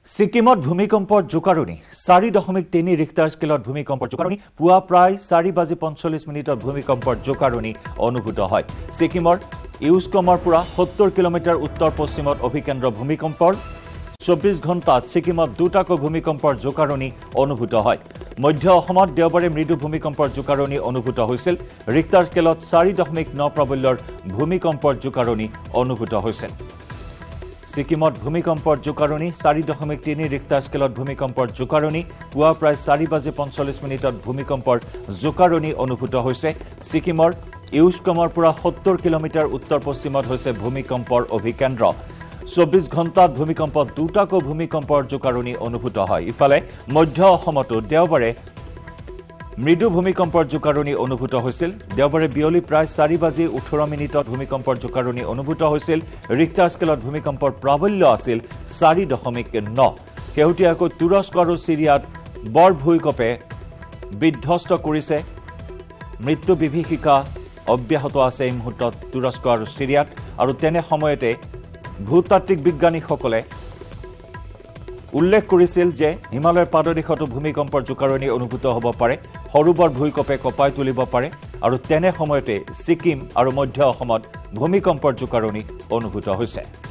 সিকিমত ভূমিকম্পৰ জোকাৰণি 4.3 ৰিক্টাৰ স্কেলত ভূমিকম্পৰ জোকাৰণি পুৱা প্ৰায় 4:45 ভূমিকম্পৰ জোকাৰণি অনুভূত হয় সিকিমৰ ইউস্কমৰ পৰা 70 কিলোমিটাৰ উত্তৰ পশ্চিমত অভিকেন্দ্ৰ ভূমিকম্পৰ 24 ঘণ্টাত সিকিমত দুটাকৈ ভূমিকম্পৰ জোকাৰণি অনুভূত হয় মধ্য অসমত দেওবাৰে মৃদু ভূমিকম্পৰ জোকাৰণি অনুভূত হৈছিল ৰিক্টাৰ স্কেলত 4.9 প্ৰাবল্যৰ ভূমিকম্পৰ জোকাৰণি অনুভূত হৈছিল সিকিমত ভূমিকম্পৰ জোকাৰণি 4.3 ৰিক্টাৰ স্কেলত ভূমিকম্পৰ জোকাৰণি পুৱা প্ৰায় 4:45 ভূমিকম্পৰ জোকাৰণি অনুভূত হৈছে সিকিমৰ ইউস্কমৰ পৰা 70 কিলোমিটাৰ উত্তৰ পশ্চিমত হৈছে ভূমিকম্পৰ অভিকেন্দ্ৰ 24 ঘণ্টাত ভূমিকম্পত দুটাকৈ ভূমিকম্পৰ জোকাৰণি অনুভূত হয় ইফালে মধ্য অসমতো দেওবাৰে মৃদু ভূমিকম্পৰ জোকাৰণি অনুভূত হৈছিল দেওবাৰে বিয়লি প্ৰায় 4:18 ভূমিকম্পৰ জোকাৰণি অনুভূত হৈছিল ৰিক্টাৰ স্কেলত ভূমিকম্পৰ প্ৰাবল্য আছিল 4.9 কেউটিয়াকৈ তুৰস্ক আৰু সিৰিয়াত বৰ ভূমিকম্পে বিধ্বস্ত কৰিছে মৃত্যু বিভীষিকা অব্যাহত আছে এই মুহূৰ্তত তুৰস্ক আৰু সিৰিয়াত আৰু তেনে সময়তে ভূতাত্ত্বিক বিজ্ঞানীসকলে উল্লেখ কৰিছিল যে হিমালয়ৰ পাদদেশতো ভূমিকম্পৰ জোকাৰণি অনুভূত হ'ব পাৰে সৰুবৰ ভূমিকম্পে কঁপাই তুলিব পাৰে আৰু তেনে সময়তে সিকিম আৰু মধ্য অসমত ভূমিকম্পৰ জোকাৰণি অনুভূত হৈছে